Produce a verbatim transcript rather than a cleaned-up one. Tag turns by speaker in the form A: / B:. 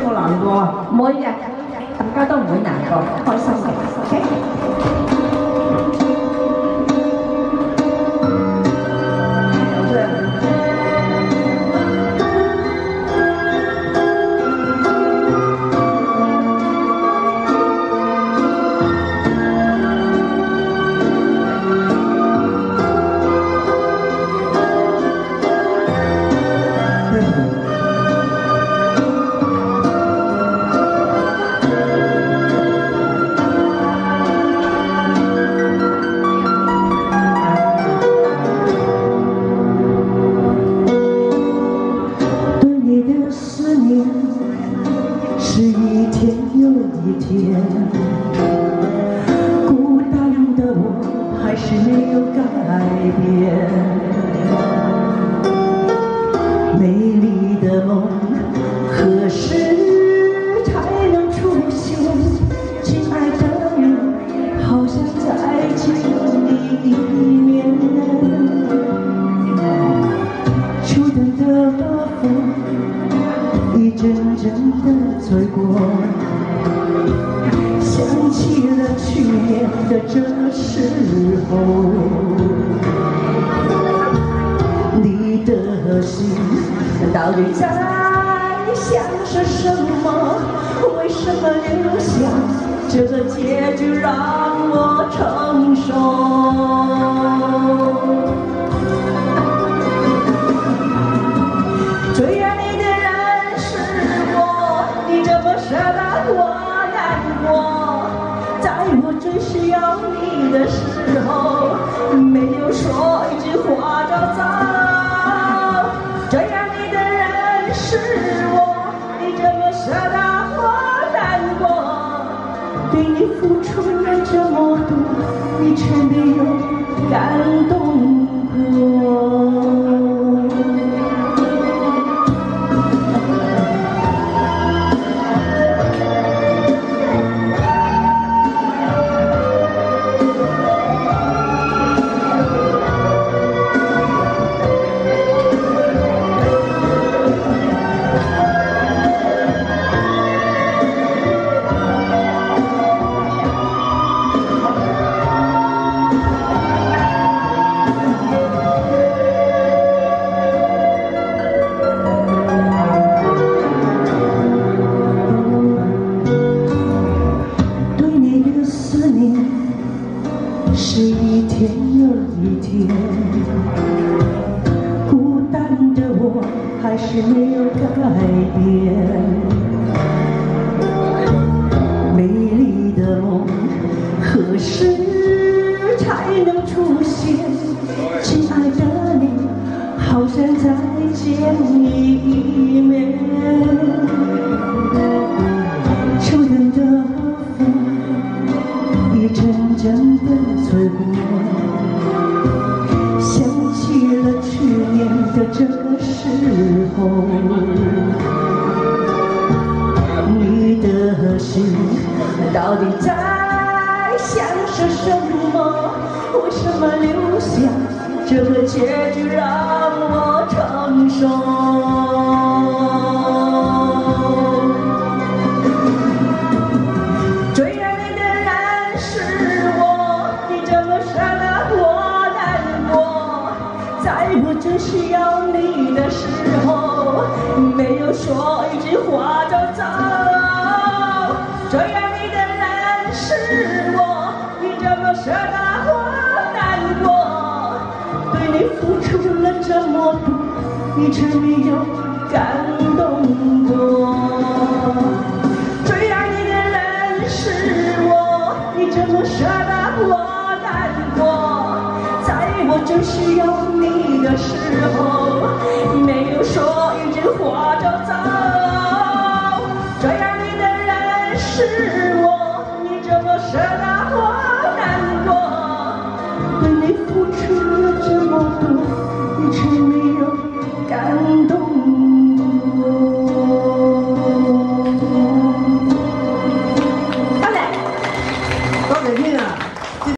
A: 過難過啊？
B: 唔會嘅，大家都唔會難過，開心嘅。OK。
C: 是一天又一天，孤单的我还是没有改变。美丽的梦何时才能出现？亲爱的你，好想再见你一面。秋天的风一阵阵地吹过，想起了去年的这时候，你的心到底在想些什么？为什么留下这个结局让我承受？最爱你的人是我，你怎么舍得我难过？在我最需要你的时候，没有说一句话就走。最爱你的人是我，你怎么舍得我难过？对你付出了这么多，你却没有感动过。是一天又一天，孤单的我还是没有改变。美丽的梦何时才能出现？亲爱的你，好想再见你一面。秋天的风一阵阵地吹过，想起了去年的这个时候，你的心到底在想些什么？为什么留下这个结局让我承受？我最需要你的时候，没有说一句话就走。最爱你的人是我，你怎么舍得我难过？对你付出了这么多，你却没有感动过。最爱你的人是我，你怎么舍得我难过？在我最需要你的时候，没有说一句话就走。最爱你的人是我，你怎么舍得我难过？对你付出